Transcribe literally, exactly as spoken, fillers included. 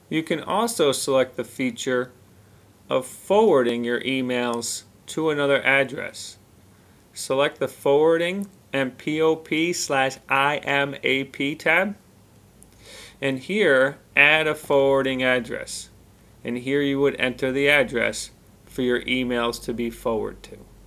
You can also select the feature of forwarding your emails to another address. Select the Forwarding and P O P slash I M A P tab. And here, add a forwarding address. And here you would enter the address for your emails to be forwarded to.